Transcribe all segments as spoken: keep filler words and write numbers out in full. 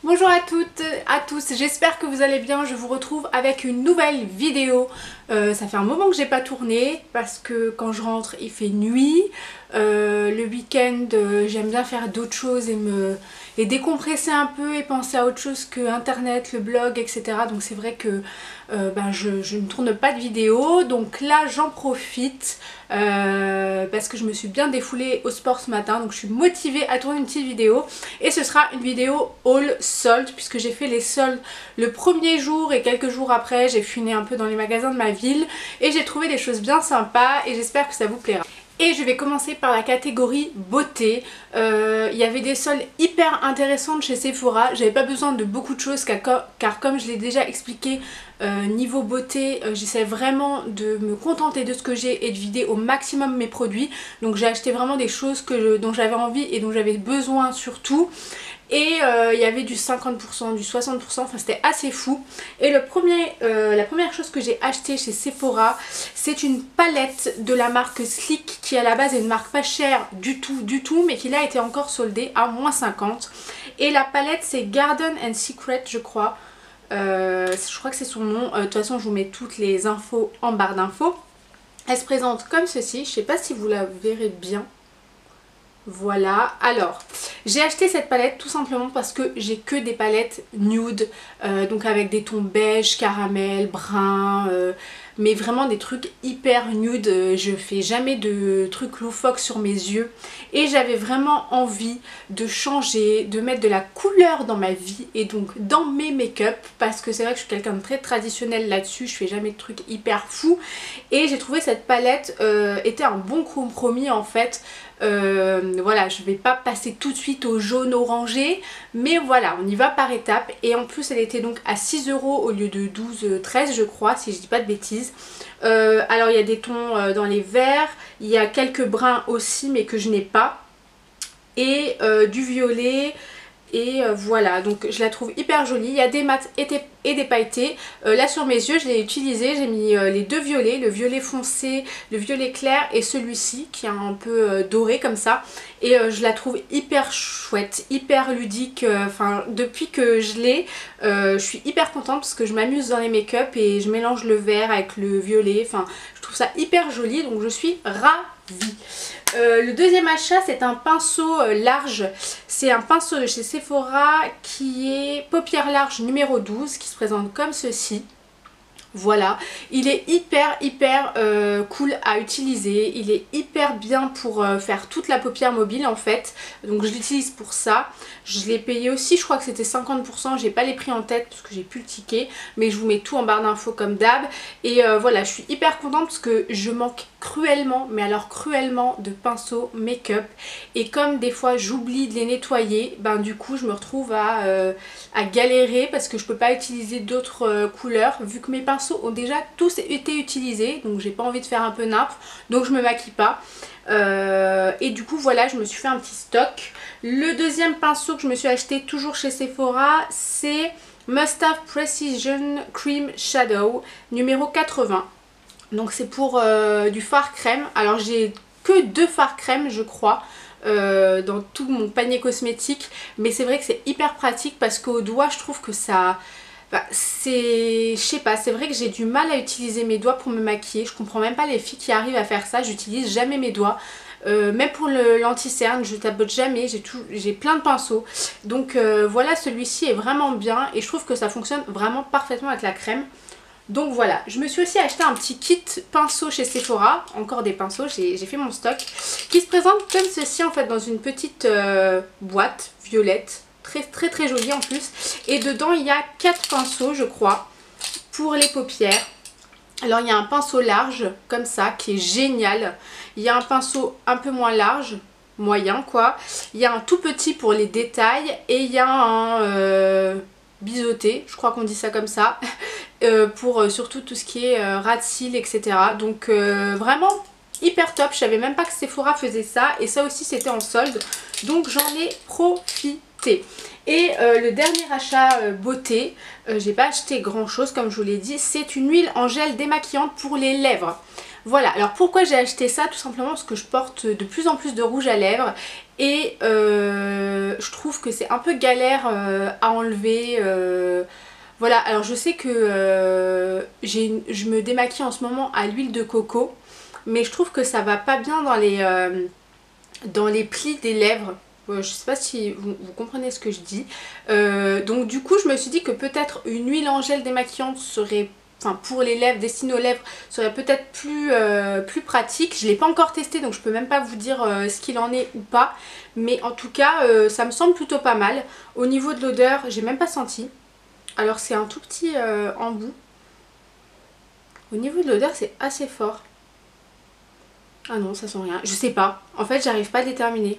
Bonjour à toutes, à tous, j'espère que vous allez bien. Je vous retrouve avec une nouvelle vidéo. Euh, ça fait un moment que j'ai pas tourné parce que quand je rentre il fait nuit. Euh, le week-end euh, j'aime bien faire d'autres choses et me et décompresser un peu et penser à autre chose que internet, le blog, et cetera. Donc c'est vrai que euh, ben je, je ne tourne pas de vidéo. Donc là j'en profite euh, parce que je me suis bien défoulée au sport ce matin. Donc je suis motivée à tourner une petite vidéo. Et ce sera une vidéo haul soldes puisque j'ai fait les soldes le premier jour et quelques jours après j'ai funé un peu dans les magasins de ma ville et j'ai trouvé des choses bien sympas et j'espère que ça vous plaira. Et je vais commencer par la catégorie beauté. Euh, il y avait des soldes hyper intéressantes chez Sephora. J'avais pas besoin de beaucoup de choses car, car comme je l'ai déjà expliqué, euh, niveau beauté, euh, j'essaie vraiment de me contenter de ce que j'ai et de vider au maximum mes produits. Donc j'ai acheté vraiment des choses que je, dont j'avais envie et dont j'avais besoin surtout. Et euh, il y avait du cinquante pour cent, du soixante pour cent, enfin c'était assez fou. Et le premier, euh, la première chose que j'ai acheté chez Sephora, c'est une palette de la marque Sleek qui à la base est une marque pas chère du tout, du tout, mais qui là a été encore soldée à moins cinquante. Et la palette c'est Garden and Secret je crois, euh, je crois que c'est son nom. Euh, de toute façon je vous mets toutes les infos en barre d'infos. Elle se présente comme ceci, je sais pas si vous la verrez bien. Voilà, alors j'ai acheté cette palette tout simplement parce que j'ai que des palettes nude, euh, donc avec des tons beige, caramel, brun, euh, mais vraiment des trucs hyper nude. Je fais jamais de trucs loufoques sur mes yeux et j'avais vraiment envie de changer, de mettre de la couleur dans ma vie et donc dans mes make-up parce que c'est vrai que je suis quelqu'un de très traditionnel là-dessus, je fais jamais de trucs hyper fous et j'ai trouvé cette palette euh, était un bon compromis en fait. Euh, voilà, je vais pas passer tout de suite au jaune orangé, mais voilà, on y va par étapes. Et en plus elle était donc à six euros au lieu de douze treize je crois, si je dis pas de bêtises. euh, alors il y a des tons euh, dans les verts, il y a quelques bruns aussi mais que je n'ai pas, et euh, du violet. Et euh, voilà, donc je la trouve hyper jolie. Il y a des mats et des, et des pailletés. Euh, là sur mes yeux, je l'ai utilisé. J'ai mis euh, les deux violets, le violet foncé, le violet clair et celui-ci qui est un peu euh, doré comme ça. Et euh, je la trouve hyper chouette, hyper ludique. Enfin, euh, depuis que je l'ai, euh, je suis hyper contente parce que je m'amuse dans les make-up et je mélange le vert avec le violet. Enfin, je trouve ça hyper joli, donc je suis ravie. Euh, le deuxième achat c'est un pinceau euh, large, c'est un pinceau de chez Sephora qui est paupières larges numéro douze qui se présente comme ceci. Voilà, il est hyper hyper euh, cool à utiliser, il est hyper bien pour euh, faire toute la paupière mobile en fait, donc je l'utilise pour ça. Je l'ai payé aussi, je crois que c'était cinquante pour cent, j'ai pas les prix en tête parce que j'ai plus le ticket, mais je vous mets tout en barre d'infos comme d'hab. Et euh, voilà, je suis hyper contente parce que je manque cruellement, mais alors cruellement, de pinceaux make-up, et comme des fois j'oublie de les nettoyer, ben du coup je me retrouve à, euh, à galérer parce que je peux pas utiliser d'autres euh, couleurs vu que mes pinceaux ont déjà tous été utilisés, donc j'ai pas envie de faire un peu nymphe, donc je me maquille pas. Euh, et du coup voilà, je me suis fait un petit stock. Le deuxième pinceau que je me suis acheté toujours chez Sephora, c'est Must Have Precision Cream Shadow numéro quatre-vingts. Donc c'est pour euh, du fard crème. Alors j'ai que deux fards crème je crois euh, dans tout mon panier cosmétique, mais c'est vrai que c'est hyper pratique parce qu'au doigt je trouve que ça... Bah, c'est... Je sais pas, c'est vrai que j'ai du mal à utiliser mes doigts pour me maquiller. Je comprends même pas les filles qui arrivent à faire ça. J'utilise jamais mes doigts. Euh, même pour l'anti-cerne, je tapote jamais, j'ai tout... j'ai plein de pinceaux. Donc euh, voilà, celui-ci est vraiment bien et je trouve que ça fonctionne vraiment parfaitement avec la crème. Donc voilà, je me suis aussi acheté un petit kit pinceau chez Sephora, encore des pinceaux, j'ai fait mon stock, qui se présente comme ceci en fait dans une petite euh, boîte violette, très très très jolie en plus. Et dedans il y a quatre pinceaux je crois, pour les paupières. Alors il y a un pinceau large comme ça qui est génial, il y a un pinceau un peu moins large, moyen quoi, il y a un tout petit pour les détails et il y a un... Euh, biseauté, je crois qu'on dit ça comme ça, euh, pour euh, surtout tout ce qui est euh, ras de cils, et cetera. Donc euh, vraiment hyper top, je savais même pas que Sephora faisait ça et ça aussi c'était en solde, donc j'en ai profité. Et euh, le dernier achat euh, beauté, euh, j'ai pas acheté grand chose comme je vous l'ai dit, c'est une huile en gel démaquillante pour les lèvres. Voilà, alors pourquoi j'ai acheté ça? Tout simplement parce que je porte de plus en plus de rouge à lèvres et euh, je trouve que c'est un peu galère euh, à enlever. euh, Voilà, alors je sais que euh, j'ai, je me démaquille en ce moment à l'huile de coco, mais je trouve que ça va pas bien dans les, euh, dans les plis des lèvres. Euh, je sais pas si vous, vous comprenez ce que je dis. Euh, donc du coup je me suis dit que peut-être une huile en gel démaquillante serait, enfin pour les lèvres, destinée aux lèvres, serait peut-être plus, euh, plus pratique. Je l'ai pas encore testé donc je peux même pas vous dire euh, ce qu'il en est ou pas. Mais en tout cas euh, ça me semble plutôt pas mal. Au niveau de l'odeur, j'ai même pas senti. Alors c'est un tout petit euh, embout. Au niveau de l'odeur c'est assez fort. Ah non, ça sent rien. Je sais pas. En fait j'arrive pas à déterminer.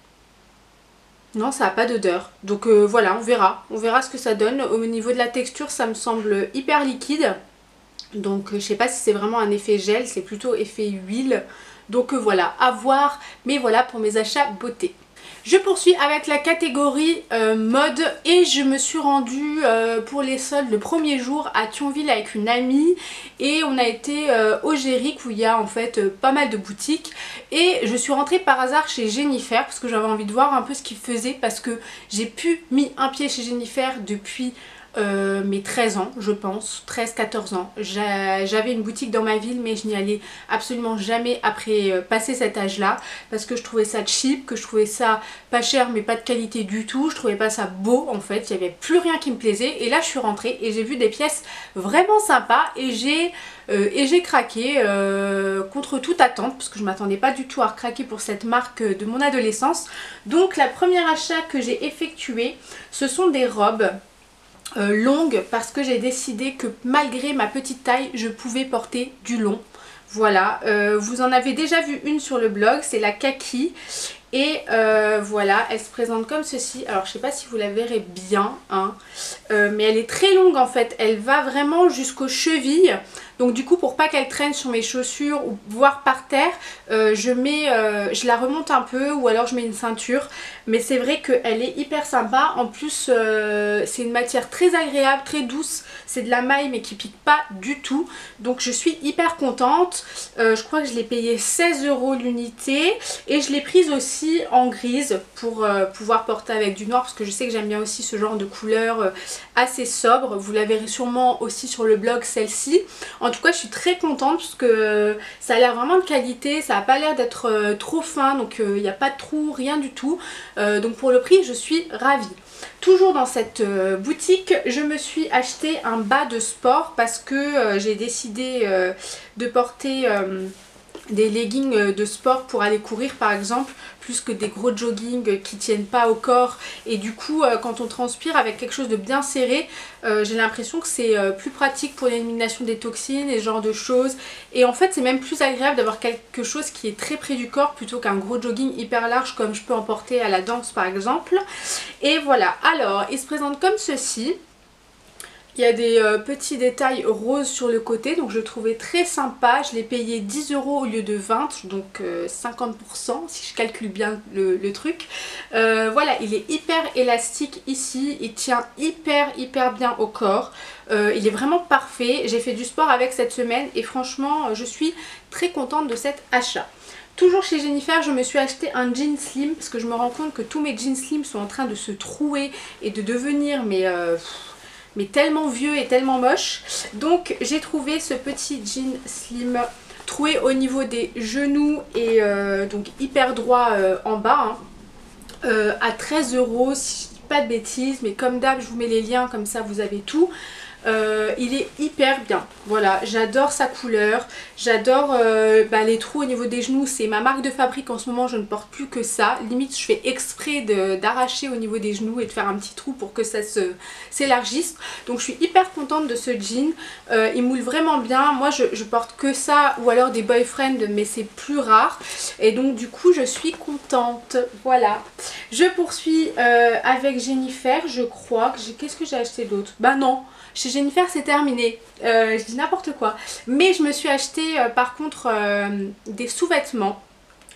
Non, ça n'a pas d'odeur. Donc euh, voilà, on verra. On verra ce que ça donne. Au niveau de la texture, ça me semble hyper liquide. Donc euh, je sais pas si c'est vraiment un effet gel, c'est plutôt effet huile. Donc euh, voilà, à voir. Mais voilà pour mes achats beauté. Je poursuis avec la catégorie euh, mode et je me suis rendue euh, pour les soldes le premier jour à Thionville avec une amie et on a été euh, au Géric où il y a en fait euh, pas mal de boutiques et je suis rentrée par hasard chez Jennifer parce que j'avais envie de voir un peu ce qu'ils faisaient parce que j'ai pu mis un pied chez Jennifer depuis Euh, mes treize ans je pense, treize quatorze ans. J'avais une boutique dans ma ville mais je n'y allais absolument jamais après euh, passer cet âge là parce que je trouvais ça cheap, que je trouvais ça pas cher mais pas de qualité du tout, je trouvais pas ça beau en fait, il n'y avait plus rien qui me plaisait et là je suis rentrée et j'ai vu des pièces vraiment sympas et j'ai euh, et j'ai craqué euh, contre toute attente parce que je m'attendais pas du tout à craquer pour cette marque de mon adolescence. Donc la première achat que j'ai effectué, ce sont des robes Euh, longue parce que j'ai décidé que malgré ma petite taille je pouvais porter du long. Voilà, euh, vous en avez déjà vu une sur le blog, c'est la kaki et euh, voilà, elle se présente comme ceci. Alors je sais pas si vous la verrez bien hein, euh, mais elle est très longue en fait, elle va vraiment jusqu'aux chevilles. Donc du coup pour pas qu'elle traîne sur mes chaussures ou voire par terre, euh, je mets, euh, je la remonte un peu ou alors je mets une ceinture. Mais c'est vrai qu'elle est hyper sympa. En plus euh, c'est une matière très agréable, très douce. C'est de la maille mais qui pique pas du tout. Donc je suis hyper contente. Euh, je crois que je l'ai payé seize euros l'unité. Et je l'ai prise aussi en grise pour euh, pouvoir porter avec du noir. Parce que je sais que j'aime bien aussi ce genre de couleur euh, assez sobre. Vous la verrez sûrement aussi sur le blog celle-ci. En tout cas je suis très contente parce que ça a l'air vraiment de qualité, ça n'a pas l'air d'être euh, trop fin, donc il euh, n'y a pas de trou, rien du tout. Euh, donc pour le prix je suis ravie. Toujours dans cette euh, boutique, je me suis acheté un bas de sport parce que euh, j'ai décidé euh, de porter euh, des leggings de sport pour aller courir par exemple, plus que des gros joggings qui tiennent pas au corps. Et du coup euh, quand on transpire avec quelque chose de bien serré, euh, j'ai l'impression que c'est euh, plus pratique pour l'élimination des toxines et ce genre de choses. Et en fait c'est même plus agréable d'avoir quelque chose qui est très près du corps plutôt qu'un gros jogging hyper large comme je peux en porter à la danse par exemple. Et voilà, alors il se présente comme ceci. Il y a des euh, petits détails roses sur le côté, donc je le trouvais très sympa. Je l'ai payé dix euros au lieu de vingt, donc euh, cinquante pour cent si je calcule bien le, le truc. Euh, voilà, il est hyper élastique ici, il tient hyper hyper bien au corps. Euh, il est vraiment parfait. J'ai fait du sport avec cette semaine et franchement je suis très contente de cet achat. Toujours chez Jennifer, je me suis acheté un jean slim parce que je me rends compte que tous mes jeans slim sont en train de se trouer et de devenir mais... Euh, mais tellement vieux et tellement moche. Donc j'ai trouvé ce petit jean slim troué au niveau des genoux et euh, donc hyper droit euh, en bas hein, euh, à treize euros si je dis pas de bêtises, mais comme d'hab je vous mets les liens comme ça vous avez tout. Euh, il est hyper bien, voilà, j'adore sa couleur, j'adore euh, bah, les trous au niveau des genoux, c'est ma marque de fabrique en ce moment, je ne porte plus que ça, limite je fais exprès d'arracher au niveau des genoux et de faire un petit trou pour que ça s'élargisse. Donc je suis hyper contente de ce jean, euh, il moule vraiment bien. Moi je, je porte que ça ou alors des boyfriends mais c'est plus rare et donc du coup je suis contente. Voilà, je poursuis euh, avec Jennifer, je crois que j'ai, qu'est-ce que j'ai acheté d'autre? Bah non, chez Jennifer c'est terminé, euh, je dis n'importe quoi. Mais je me suis acheté euh, par contre euh, des sous-vêtements.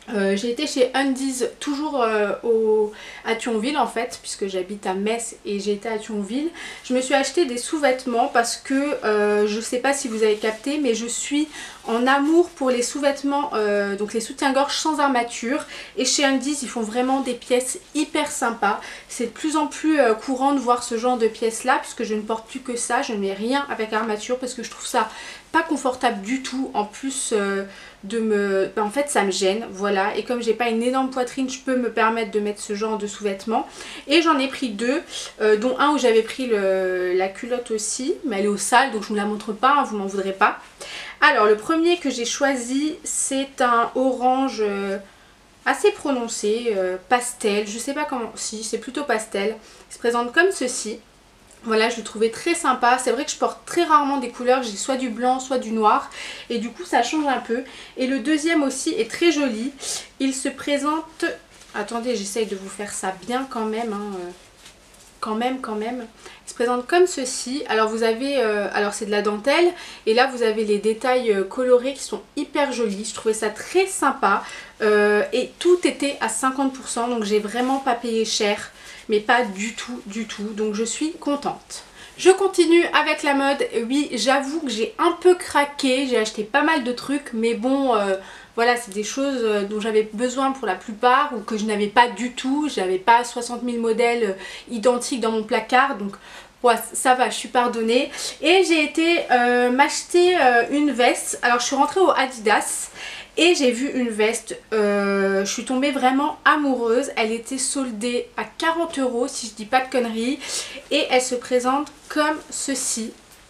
Euh, j'ai été chez Undies, toujours euh, au, à Thionville en fait, puisque j'habite à Metz et j'ai été à Thionville. Je me suis acheté des sous-vêtements parce que euh, je sais pas si vous avez capté, mais je suis en amour pour les sous-vêtements, euh, donc les soutiens-gorge sans armature. Et chez Undies, ils font vraiment des pièces hyper sympas. C'est de plus en plus euh, courant de voir ce genre de pièces là, puisque je ne porte plus que ça. Je ne mets rien avec armature parce que je trouve ça pas confortable du tout. En plus euh, de me... Ben, en fait ça me gêne, voilà. Et comme j'ai pas une énorme poitrine, je peux me permettre de mettre ce genre de sous-vêtements. Et j'en ai pris deux, euh, dont un où j'avais pris le... la culotte aussi, mais elle est au sale, donc je ne vous la montre pas, hein, vous m'en voudrez pas. Alors le premier que j'ai choisi, c'est un orange euh, assez prononcé, euh, pastel, je sais pas comment, si c'est plutôt pastel. Il se présente comme ceci. Voilà, je le trouvais très sympa. C'est vrai que je porte très rarement des couleurs. J'ai soit du blanc, soit du noir. Et du coup, ça change un peu. Et le deuxième aussi est très joli. Il se présente... Attendez, j'essaye de vous faire ça bien quand même. Hein. Quand même, quand même. Il se présente comme ceci. Alors, vous avez... Euh, alors, c'est de la dentelle. Et là, vous avez les détails euh, colorés qui sont hyper jolis. Je trouvais ça très sympa. Euh, et tout était à cinquante pour cent. Donc, j'ai vraiment pas payé cher. Mais pas du tout, du tout. Donc je suis contente. Je continue avec la mode. Oui, j'avoue que j'ai un peu craqué. J'ai acheté pas mal de trucs. Mais bon, euh, voilà, c'est des choses dont j'avais besoin pour la plupart. Ou que je n'avais pas du tout. J'avais pas soixante mille modèles identiques dans mon placard. Donc ouais, ça va, je suis pardonnée. Et j'ai été euh, m'acheter euh, une veste. Alors je suis rentrée au Adidas. Et j'ai vu une veste, euh, je suis tombée vraiment amoureuse. Elle était soldée à quarante euros si je dis pas de conneries. Et elle se présente comme ceci.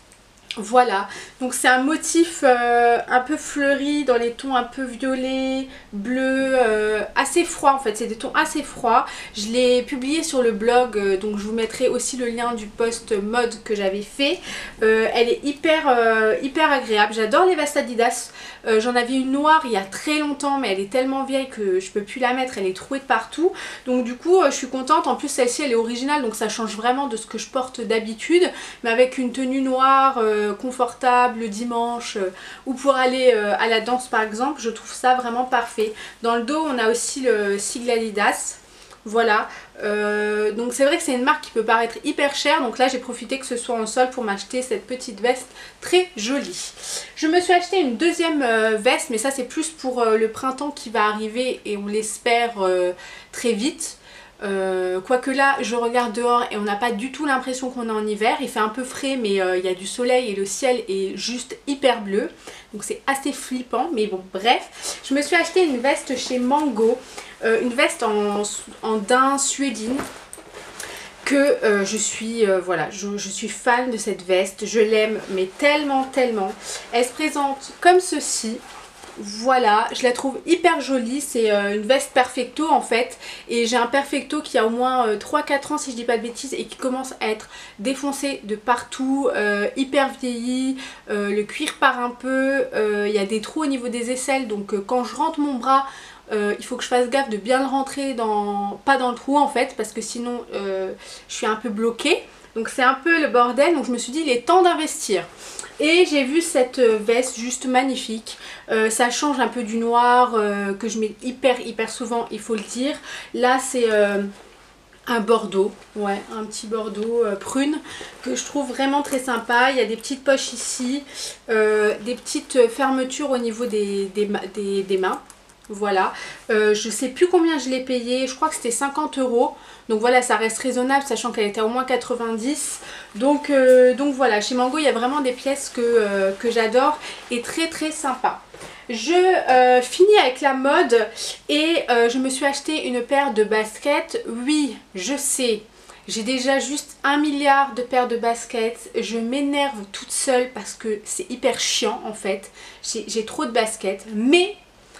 Voilà, donc c'est un motif euh, un peu fleuri dans les tons un peu violets, bleus, euh, assez froid en fait, c'est des tons assez froids. Je l'ai publié sur le blog, euh, donc je vous mettrai aussi le lien du post mode que j'avais fait. Euh, elle est hyper, euh, hyper agréable, j'adore les vestes Adidas. Euh, J'en avais une noire il y a très longtemps, mais elle est tellement vieille que je peux plus la mettre, elle est trouée de partout. Donc du coup, euh, je suis contente. En plus, celle-ci, elle est originale, donc ça change vraiment de ce que je porte d'habitude. Mais avec une tenue noire, euh, confortable le dimanche, euh, ou pour aller euh, à la danse par exemple, je trouve ça vraiment parfait. Dans le dos, on a aussi le sigle Adidas. Voilà, euh, donc c'est vrai que c'est une marque qui peut paraître hyper chère, donc là j'ai profité que ce soit en solde pour m'acheter cette petite veste très jolie. Je me suis acheté une deuxième euh, veste, mais ça c'est plus pour euh, le printemps qui va arriver et on l'espère euh, très vite. Euh, quoique là je regarde dehors et on n'a pas du tout l'impression qu'on est en hiver, il fait un peu frais mais euh, il y a du soleil et le ciel est juste hyper bleu, donc c'est assez flippant, mais bon bref. Je me suis acheté une veste chez Mango, euh, une veste en, en daim suédine que euh, je suis euh, voilà, je, je suis fan de cette veste, je l'aime mais tellement tellement. Elle se présente comme ceci. Voilà, je la trouve hyper jolie, c'est euh, une veste perfecto en fait, et j'ai un perfecto qui a au moins euh, trois quatre ans si je dis pas de bêtises et qui commence à être défoncé de partout, euh, hyper vieilli, euh, le cuir part un peu, euh, il y a des trous au niveau des aisselles, donc euh, quand je rentre mon bras, euh, il faut que je fasse gaffe de bien le rentrer dans, pas dans le trou en fait, parce que sinon euh, je suis un peu bloquée, donc c'est un peu le bordel, donc je me suis dit il est temps d'investir. Et j'ai vu cette veste juste magnifique, euh, ça change un peu du noir euh, que je mets hyper hyper souvent, il faut le dire. Là c'est euh, un bordeaux, ouais, un petit bordeaux euh, prune que je trouve vraiment très sympa. Il y a des petites poches ici, euh, des petites fermetures au niveau des, des, des, des mains. Voilà, euh, je sais plus combien je l'ai payé, je crois que c'était cinquante euros. Donc voilà, ça reste raisonnable sachant qu'elle était à au moins quatre-vingt-dix. Donc, euh, donc voilà, chez Mango il y a vraiment des pièces que, euh, que j'adore et très très sympa. Je euh, finis avec la mode et euh, je me suis acheté une paire de baskets. Oui, je sais, j'ai déjà juste un milliard de paires de baskets. Je m'énerve toute seule parce que c'est hyper chiant en fait. J'ai trop de baskets, mais...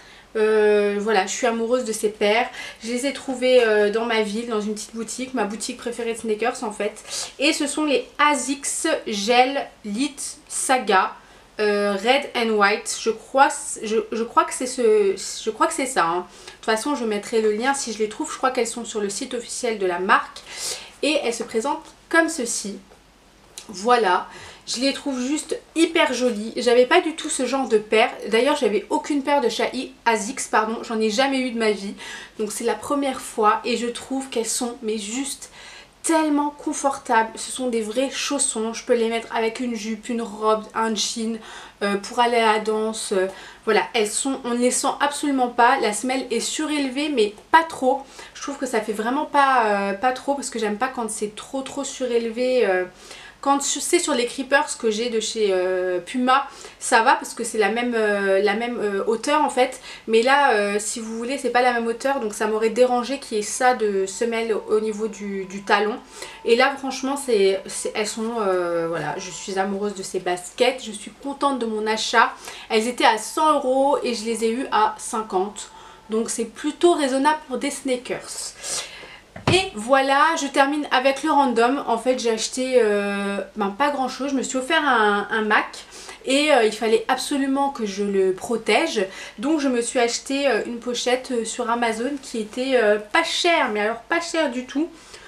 Euh, voilà, je suis amoureuse de ces paires. Je les ai trouvées euh, dans ma ville, dans une petite boutique, ma boutique préférée de sneakers en fait. Et ce sont les Asics Gel Lit Saga euh, Red and White. Je crois, je, je crois que c'est ce, je crois que c'est ça. Hein. De toute façon, je mettrai le lien si je les trouve. Je crois qu'elles sont sur le site officiel de la marque. Et elles se présentent comme ceci. Voilà. Je les trouve juste hyper jolies. J'avais pas du tout ce genre de paire. D'ailleurs j'avais aucune paire de chez Asics, pardon, j'en ai jamais eu de ma vie. Donc c'est la première fois et je trouve qu'elles sont mais juste tellement confortables. Ce sont des vrais chaussons. Je peux les mettre avec une jupe, une robe, un jean euh, pour aller à la danse. Euh, voilà, elles sont, on ne les sent absolument pas. La semelle est surélevée mais pas trop. Je trouve que ça fait vraiment pas, euh, pas trop parce que j'aime pas quand c'est trop trop surélevé. Euh, Quand c'est sur les Creepers que j'ai de chez euh, Puma, ça va parce que c'est la même, euh, la même euh, hauteur en fait. Mais là, euh, si vous voulez, c'est pas la même hauteur. Donc ça m'aurait dérangé qu'il y ait ça de semelle au, au niveau du, du talon. Et là, franchement, c'est, elles sont... Euh, voilà, je suis amoureuse de ces baskets. Je suis contente de mon achat. Elles étaient à cent euros et je les ai eues à cinquante. Donc c'est plutôt raisonnable pour des sneakers. Et voilà, je termine avec le random. En fait j'ai acheté euh, ben, pas grand chose, je me suis offert un, un Mac et euh, il fallait absolument que je le protège. Donc je me suis acheté euh, une pochette euh, sur Amazon qui était euh, pas chère, mais alors pas chère du tout.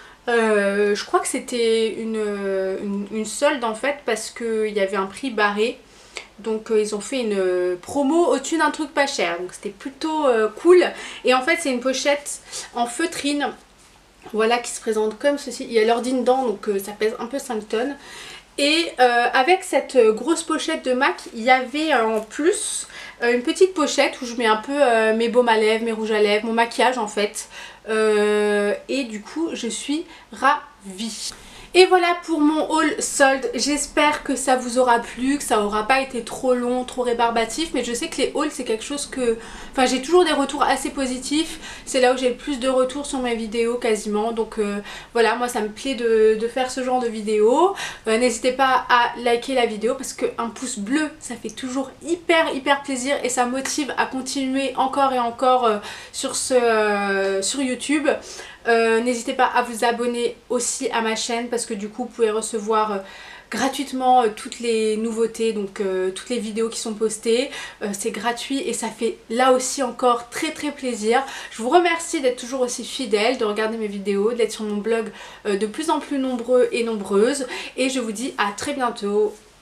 Euh, je crois que c'était une, une, une solde en fait parce qu'il y avait un prix barré. Donc euh, ils ont fait une euh, promo au-dessus d'un truc pas cher. Donc c'était plutôt euh, cool. Et en fait c'est une pochette en feutrine. Voilà, qui se présente comme ceci. Il y a l'ordi dedans, donc euh, ça pèse un peu cinq tonnes. Et euh, avec cette euh, grosse pochette de Mac, il y avait euh, en plus euh, une petite pochette où je mets un peu euh, mes baumes à lèvres, mes rouges à lèvres, mon maquillage en fait. Euh, et du coup, je suis ravie. Et voilà pour mon haul solde. J'espère que ça vous aura plu, que ça aura pas été trop long, trop rébarbatif. Mais je sais que les hauls c'est quelque chose que... Enfin j'ai toujours des retours assez positifs. C'est là où j'ai le plus de retours sur mes vidéos quasiment. Donc euh, voilà, moi ça me plaît de, de faire ce genre de vidéo. Euh, N'hésitez pas à liker la vidéo parce qu'un pouce bleu ça fait toujours hyper hyper plaisir. Et ça motive à continuer encore et encore euh, sur, ce, euh, sur YouTube. Euh, N'hésitez pas à vous abonner aussi à ma chaîne parce que du coup vous pouvez recevoir euh, gratuitement euh, toutes les nouveautés, donc euh, toutes les vidéos qui sont postées. Euh, c'est gratuit et ça fait là aussi encore très très plaisir. Je vous remercie d'être toujours aussi fidèles, de regarder mes vidéos, d'être sur mon blog euh, de plus en plus nombreux et nombreuses. Et je vous dis à très bientôt.